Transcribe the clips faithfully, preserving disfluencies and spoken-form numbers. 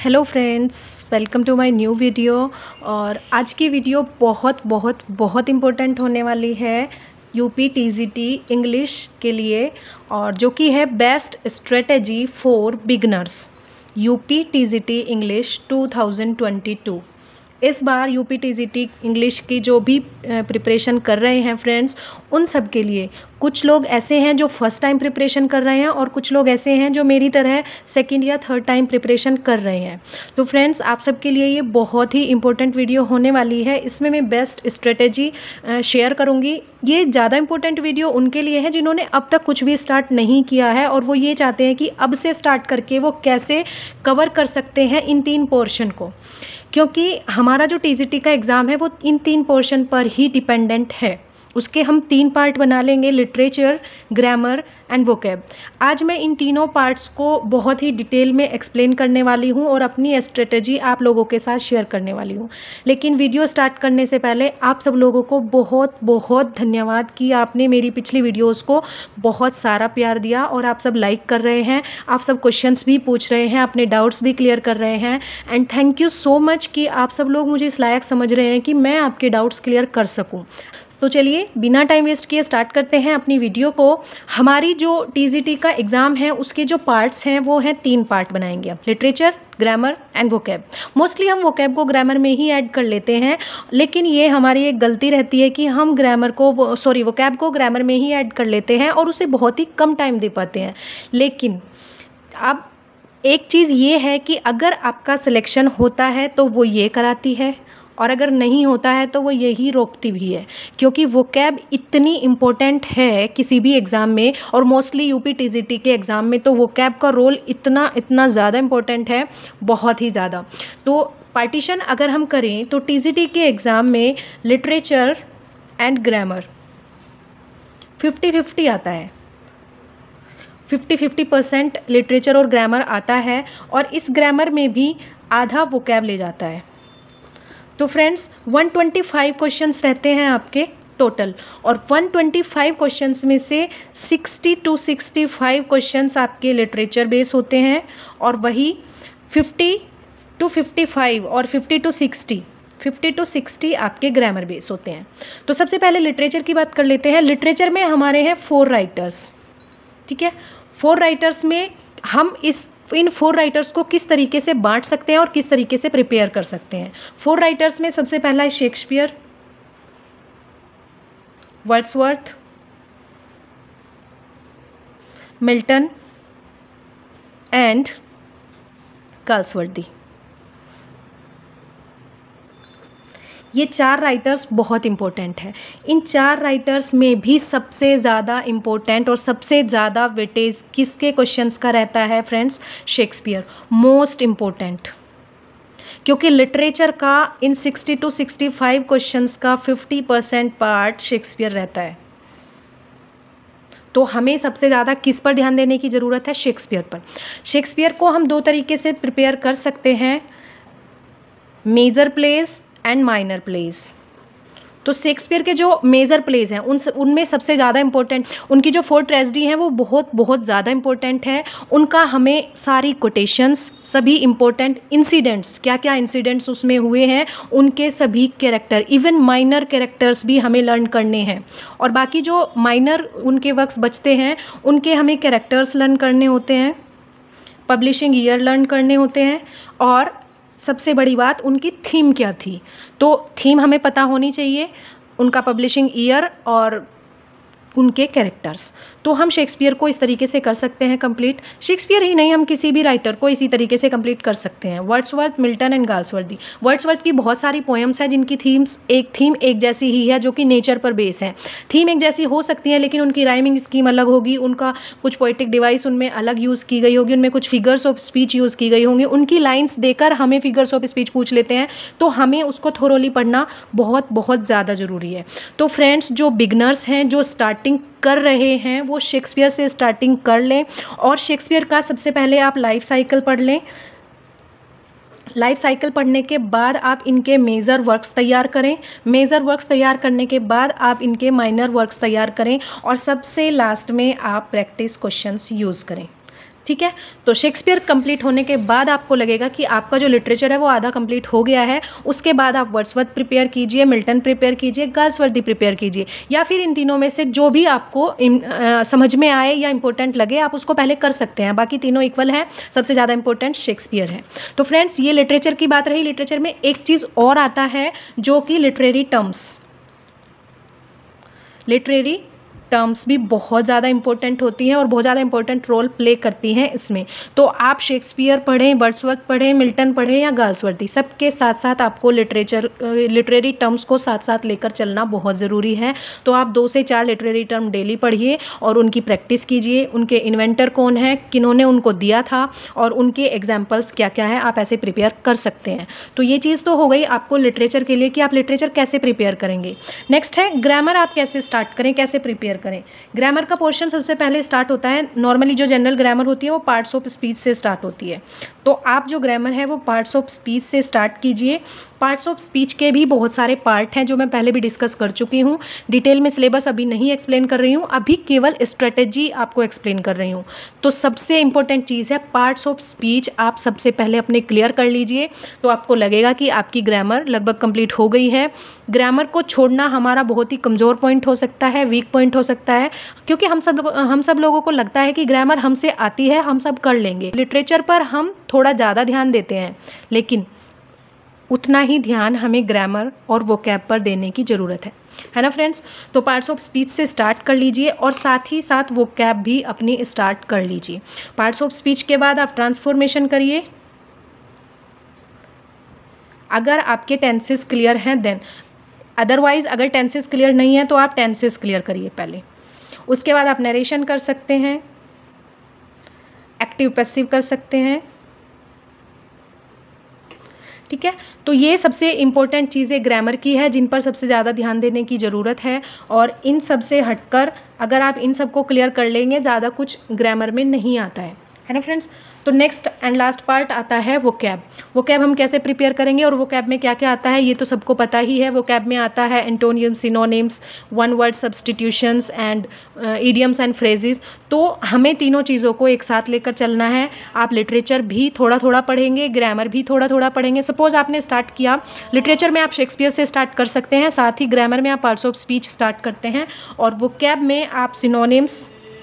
Hello friends, welcome to my new video. और आज की वीडियो बहुत बहुत बहुत इम्पोर्टेंट होने वाली है यूपी टीजीटी इंग्लिश के लिए, और जो कि है best strategy for beginners UP TGT English two thousand twenty two. इस बार यूपी टीजीटी इंग्लिश की जो भी प्रिपरेशन कर रहे हैं फ्रेंड्स, उन सब के लिए कुछ लोग ऐसे हैं जो फर्स्ट टाइम प्रिपरेशन कर रहे हैं और कुछ लोग ऐसे हैं जो मेरी तरह सेकंड या थर्ड टाइम प्रिपरेशन कर रहे हैं। तो फ्रेंड्स, आप सब के लिए ये बहुत ही इंपॉर्टेंट वीडियो होने वाली है। इसमें मैं बेस्ट स्ट्रेटेजी शेयर करूँगी। ये ज़्यादा इंपॉर्टेंट वीडियो उनके लिए है जिन्होंने अब तक कुछ भी स्टार्ट नहीं किया है और वो ये चाहते हैं कि अब से स्टार्ट करके वो कैसे कवर कर सकते हैं इन तीन पोर्शन को, क्योंकि हमारा जो टीजीटी का एग्ज़ाम है वो इन तीन पोर्शन पर ही डिपेंडेंट है। उसके हम तीन पार्ट बना लेंगे, लिटरेचर, ग्रामर एंड वोकैब। आज मैं इन तीनों पार्ट्स को बहुत ही डिटेल में एक्सप्लेन करने वाली हूँ और अपनी स्ट्रेटजी आप लोगों के साथ शेयर करने वाली हूँ। लेकिन वीडियो स्टार्ट करने से पहले आप सब लोगों को बहुत बहुत धन्यवाद कि आपने मेरी पिछली वीडियोज़ को बहुत सारा प्यार दिया और आप सब लाइक कर रहे हैं, आप सब क्वेश्चंस भी पूछ रहे हैं, अपने डाउट्स भी क्लियर कर रहे हैं। And thank you so much कि आप सब लोग मुझे इस लायक समझ रहे हैं कि मैं आपके डाउट्स क्लियर कर सकूँ। तो चलिए बिना टाइम वेस्ट किए स्टार्ट करते हैं अपनी वीडियो को। हमारी जो टीजीटी का एग्ज़ाम है उसके जो पार्ट्स हैं वो हैं तीन पार्ट बनाएंगे, literature, grammar and vocab. Mostly हम वोकैब को ग्रामर में ही ऐड कर लेते हैं, लेकिन ये हमारी एक गलती रहती है कि हम ग्रामर को सॉरी वोकैब को ग्रामर में ही ऐड कर लेते हैं और उसे बहुत ही कम टाइम दे पाते हैं। लेकिन अब एक चीज़ ये है कि अगर आपका सिलेक्शन होता है तो वो ये कराती है, और अगर नहीं होता है तो वो यही रोकती भी है, क्योंकि वोकैब इतनी इम्पोर्टेंट है किसी भी एग्ज़ाम में, और मोस्टली यूपी टीजीटी के एग्ज़ाम में तो वोकैब का रोल इतना इतना ज़्यादा इम्पोर्टेंट है, बहुत ही ज़्यादा। तो पार्टीशन अगर हम करें तो टीजीटी के एग्ज़ाम में literature and grammar fifty fifty आता है, फिफ्टी फिफ्टी परसेंट लिटरेचर और ग्रामर आता है, और इस ग्रामर में भी आधा वोकैब ले जाता है। तो friends, one twenty five questions रहते हैं आपके टोटल, और वन ट्वेंटी फाइव क्वेश्चंस में से sixty two sixty five questions आपके लिटरेचर बेस होते हैं, और वही फिफ्टी टू फिफ्टी फाइव और fifty two sixty fifty two sixty आपके ग्रामर बेस होते हैं। तो सबसे पहले लिटरेचर की बात कर लेते हैं। लिटरेचर में हमारे हैं फोर राइटर्स, ठीक है। फोर राइटर्स में हम इस इन फोर राइटर्स को किस तरीके से बांट सकते हैं और किस तरीके से प्रिपेयर कर सकते हैं। फोर राइटर्स में सबसे पहला है Shakespeare, Wordsworth, Milton and Galsworthy. ये चार राइटर्स बहुत इम्पोर्टेंट है। इन चार राइटर्स में भी सबसे ज़्यादा इम्पोर्टेंट और सबसे ज़्यादा वेटेज किसके क्वेश्चंस का रहता है फ्रेंड्स? Shakespeare, most important. क्योंकि लिटरेचर का इन sixty two sixty five questions का फिफ्टी परसेंट पार्ट शेक्सपियर रहता है। तो हमें सबसे ज़्यादा किस पर ध्यान देने की ज़रूरत है? शेक्सपियर पर। शेक्सपियर को हम दो तरीके से प्रिपेयर कर सकते हैं, major plays and minor plays. तो शेक्सपियर के जो मेजर प्लेज हैं उन उनमें सबसे ज़्यादा इम्पोर्टेंट उनकी जो फोर ट्रेजेडी हैं वो बहुत बहुत ज़्यादा इम्पोर्टेंट है। उनका हमें सारी कोटेशंस, सभी इम्पोर्टेंट इंसिडेंट्स, क्या क्या इंसिडेंट्स उसमें हुए हैं, उनके सभी कैरेक्टर, इवन माइनर कैरेक्टर्स भी हमें लर्न करने हैं। और बाकी जो माइनर उनके वर्क्स बचते हैं उनके हमें कैरेक्टर्स लर्न करने होते हैं, पब्लिशिंग ईयर लर्न करने होते हैं, और सबसे बड़ी बात उनकी थीम क्या थी। तो थीम हमें पता होनी चाहिए, उनका पब्लिशिंग ईयर और उनके कैरेक्टर्स। तो हम शेक्सपियर को इस तरीके से कर सकते हैं कंप्लीट। शेक्सपियर ही नहीं, हम किसी भी राइटर को इसी तरीके से कंप्लीट कर सकते हैं। Wordsworth, Milton and Galsworthy. Wordsworth की बहुत सारी पोएम्स हैं जिनकी थीम्स एक थीम एक जैसी ही है, जो कि नेचर पर बेस है। थीम एक जैसी हो सकती है लेकिन उनकी राइमिंग स्कीम अलग होगी, उनका कुछ पोएटिक डिवाइस उनमें अलग यूज़ की गई होगी, उनमें कुछ फिगर्स ऑफ स्पीच यूज़ की गई होंगी। उनकी लाइन्स देकर हमें फिगर्स ऑफ स्पीच पूछ लेते हैं, तो हमें उसको थोरोली पढ़ना बहुत बहुत ज़्यादा ज़रूरी है। तो फ्रेंड्स, जो बिगनर्स हैं, जो स्टार्टिंग कर रहे हैं, वो शेक्सपियर से स्टार्टिंग कर लें। और शेक्सपियर का सबसे पहले आप लाइफ साइकिल पढ़ लें। लाइफ साइकिल पढ़ने के बाद आप इनके मेजर वर्क्स तैयार करें। मेजर वर्क्स तैयार करने के बाद आप इनके माइनर वर्क्स तैयार करें, और सबसे लास्ट में आप प्रैक्टिस क्वेश्चंस यूज़ करें। ठीक है। तो शेक्सपियर कंप्लीट होने के बाद आपको लगेगा कि आपका जो लिटरेचर है वो आधा कंप्लीट हो गया है, उसके बाद आप वर्ड्सवर्थ प्रिपेयर कीजिए, मिल्टन प्रिपेयर कीजिए, गाल्सवर्दी प्रिपेयर कीजिए, या फिर इन तीनों में से जो भी आपको इन, आ, समझ में आए या इंपॉर्टेंट लगे आप उसको पहले कर सकते हैं। बाकी तीनों इक्वल हैं, सबसे ज़्यादा इंपॉर्टेंट शेक्सपियर है। तो फ्रेंड्स ये लिटरेचर की बात रही। लिटरेचर में एक चीज़ और आता है जो कि लिटरेरी टर्म्स। लिटरेरी टर्म्स भी बहुत ज़्यादा इंपॉर्टेंट होती हैं और बहुत ज़्यादा इंपॉर्टेंट रोल प्ले करती हैं इसमें। तो आप शेक्सपियर पढ़ें, वर्ड्सवर्थ पढ़ें, मिल्टन पढ़ें या गाल्सवर्दी, सबके साथ साथ आपको लिटरेचर लिटरेरी टर्म्स को साथ साथ लेकर चलना बहुत ज़रूरी है। तो आप दो से चार लिटरेरी टर्म डेली पढ़िए और उनकी प्रैक्टिस कीजिए। उनके इन्वेंटर कौन है, किन्होंने उनको दिया था और उनके एग्जाम्पल्स क्या क्या है, आप ऐसे प्रिपेयर कर सकते हैं। तो ये चीज़ तो हो गई आपको लिटरेचर के लिए कि आप लिटरेचर कैसे प्रिपेयर करेंगे। नेक्स्ट है ग्रामर, आप कैसे स्टार्ट करें, कैसे प्रिपेयर करें। ग्रामर का पोर्शन सबसे पहले स्टार्ट होता है, नॉर्मली जो जनरल ग्रामर होती है वो पार्ट्स ऑफ स्पीच से स्टार्ट होती है। तो आप जो ग्रामर है वो पार्ट्स ऑफ स्पीच से स्टार्ट कीजिए। पार्ट्स ऑफ स्पीच के भी बहुत सारे पार्ट हैं जो मैं पहले भी डिस्कस कर चुकी हूँ। डिटेल में सिलेबस अभी नहीं एक्सप्लेन कर रही हूँ, अभी केवल स्ट्रेटेजी आपको एक्सप्लेन कर रही हूँ। तो सबसे इंपॉर्टेंट चीज़ है पार्ट्स ऑफ स्पीच, आप सबसे पहले अपने क्लियर कर लीजिए। तो आपको लगेगा कि आपकी ग्रामर लगभग कंप्लीट हो गई है। ग्रामर को छोड़ना हमारा बहुत ही कमज़ोर पॉइंट हो सकता है, वीक पॉइंट हो सकता है, क्योंकि हम सब लोग हम सब लोगों को लगता है कि ग्रामर हमसे आती है, हम सब कर लेंगे। लिटरेचर पर हम थोड़ा ज़्यादा ध्यान देते हैं, लेकिन उतना ही ध्यान हमें ग्रामर और वोकैब पर देने की ज़रूरत है, है ना फ्रेंड्स। तो पार्ट्स ऑफ स्पीच से स्टार्ट कर लीजिए और साथ ही साथ वोकैब भी अपनी स्टार्ट कर लीजिए। पार्ट्स ऑफ स्पीच के बाद आप ट्रांसफॉर्मेशन करिए। अगर आपके टेंसेस क्लियर हैं देन, अदरवाइज़ अगर टेंसेस क्लियर नहीं है तो आप टेंसेस क्लियर करिए पहले। उसके बाद आप नरेशन कर सकते हैं, एक्टिव पैसिव कर सकते हैं, ठीक है। तो ये सबसे इम्पोर्टेंट चीज़ें ग्रामर की है जिन पर सबसे ज़्यादा ध्यान देने की ज़रूरत है। और इन सब से हटकर अगर आप इन सब को क्लियर कर लेंगे, ज़्यादा कुछ ग्रामर में नहीं आता है, है ना फ्रेंड्स। तो नेक्स्ट एंड लास्ट पार्ट आता है वोकैब। वोकैब हम कैसे प्रिपेयर करेंगे और वोकैब में क्या क्या आता है ये तो सबको पता ही है। वोकैब में आता है antonyms, synonyms, one word substitutions and idioms and phrases. तो हमें तीनों चीज़ों को एक साथ लेकर चलना है। आप लिटरेचर भी थोड़ा थोड़ा पढ़ेंगे, ग्रामर भी थोड़ा थोड़ा पढ़ेंगे। सपोज आपने स्टार्ट किया लिटरेचर में, आप शेक्सपियर से स्टार्ट कर सकते हैं, साथ ही ग्रामर में आप पार्ट्स ऑफ स्पीच स्टार्ट करते हैं और वोकैब में आप सिनोनिम्स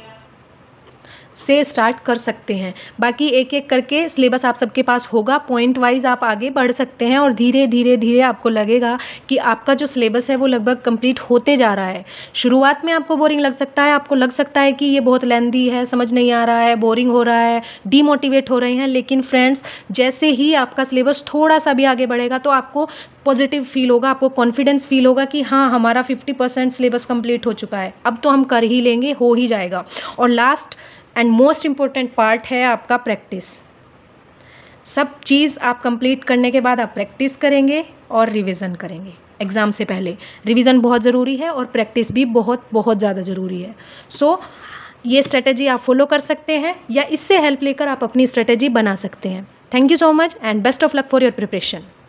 से स्टार्ट कर सकते हैं। बाकी एक एक करके सिलेबस आप सबके पास होगा, पॉइंट वाइज आप आगे बढ़ सकते हैं और धीरे धीरे धीरे आपको लगेगा कि आपका जो सिलेबस है वो लगभग कंप्लीट होते जा रहा है। शुरुआत में आपको बोरिंग लग सकता है, आपको लग सकता है कि ये बहुत लेंथी है, समझ नहीं आ रहा है, बोरिंग हो रहा है, डीमोटिवेट हो रहे हैं। लेकिन फ्रेंड्स जैसे ही आपका सिलेबस थोड़ा सा भी आगे बढ़ेगा तो आपको पॉजिटिव फील होगा, आपको कॉन्फिडेंस फील होगा कि हाँ हमारा फिफ्टी परसेंट सिलेबस कंप्लीट हो चुका है, अब तो हम कर ही लेंगे, हो ही जाएगा। और last and most important part है आपका प्रैक्टिस। सब चीज़ आप कंप्लीट करने के बाद आप प्रैक्टिस करेंगे और रिवीजन करेंगे। एग्ज़ाम से पहले रिवीजन बहुत ज़रूरी है और प्रैक्टिस भी बहुत बहुत ज़्यादा ज़रूरी है। सो so, ये स्ट्रेटेजी आप फॉलो कर सकते हैं या इससे हेल्प लेकर आप अपनी स्ट्रेटेजी बना सकते हैं। Thank you so much and best of luck for your preparation.